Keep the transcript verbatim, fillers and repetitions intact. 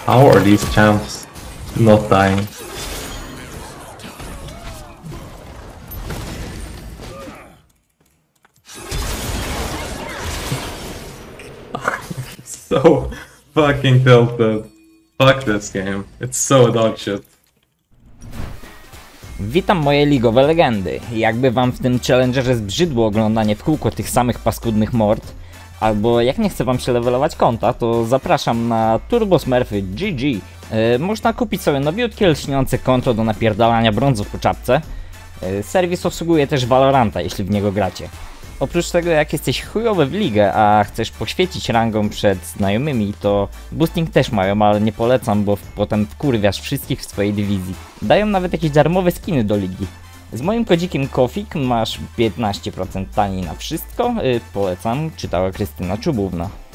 How are these champs not dying? So fucking tilted. Fuck this game. It's so dog shit. Witam moje ligowe legendy. Jakby wam w tym challengerze zbrzydło oglądanie w kółko tych samych paskudnych mord, albo jak nie chce wam się levelować konta, to zapraszam na Turbo Smurfy G G. Yy, można kupić sobie nowiutkie, lśniące konto do napierdalania brązów po czapce. Yy, serwis obsługuje też Valoranta, jeśli w niego gracie. Oprócz tego, jak jesteś chujowy w ligę, a chcesz poświecić rangą przed znajomymi, to boosting też mają, ale nie polecam, bo potem wkurwiasz wszystkich w swojej dywizji. Dają nawet jakieś darmowe skiny do ligi. Z moim kodzikiem Kofik masz piętnaście procent taniej na wszystko, yy, polecam, czytała Krystyna Czubówna.